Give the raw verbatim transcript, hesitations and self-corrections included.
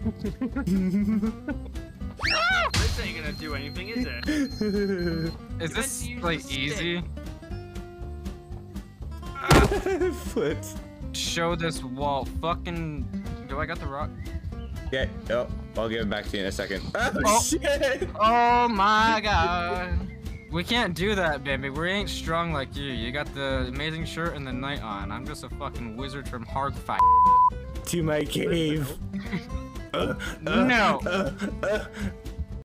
This ain't gonna do anything, is it? Is this like easy? Foot. Show this wall. Fucking. Do I got the rock? Yeah. Oh, I'll give it back to you in a second. Oh, Oh. shit! Oh my god. We can't do that, baby. We ain't strong like you. You got the amazing shirt and the knight on. I'm just a fucking wizard from Hardfight. To my cave. uh, uh, No. Uh, uh,